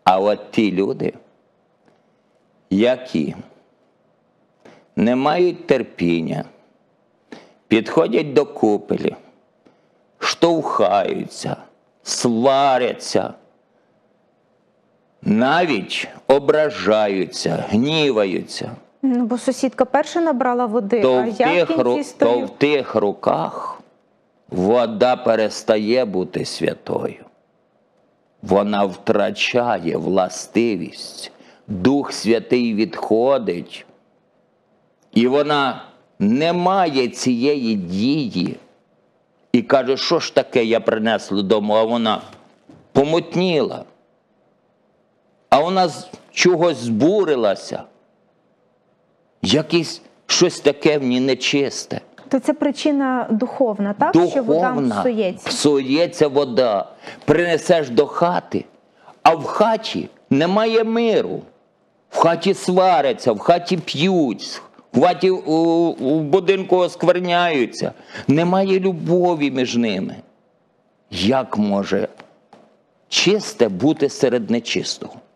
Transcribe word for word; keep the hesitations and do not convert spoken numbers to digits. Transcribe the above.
А от ті люди, які не мають терпіння, підходять до купелі, штовхаються, сваряться, навіть ображаються, гніваються, Ну, бо сусідка перша набрала води, то а в, я в тих, кінці ру- то стою. в тих руках вода перестає бути святою. Вона втрачає властивість, Дух Святий відходить, і вона не має цієї дії. І каже, що ж таке я принесла додому, а вона помутніла. А вона з чогось збурилася. Якесь щось таке в ній нечисте. То це причина духовна, так? Що вода Духовна, псується. псується вода. Принесеш до хати, а в хаті немає миру. В хаті сваряться, в хаті п'ють, в хаті у, у будинку оскверняються. Немає любові між ними. Як може чисте бути серед нечистого?